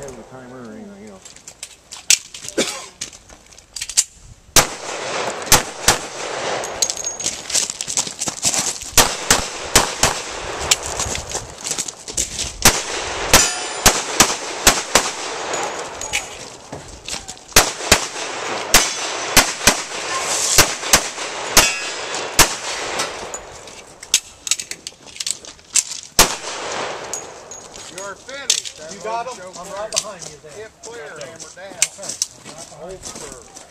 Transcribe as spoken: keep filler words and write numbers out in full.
ahead of the timer or anything else. You're finished. You got them? I'm right behind you there. Hip clear, hammer down. Okay. I'm right behind you.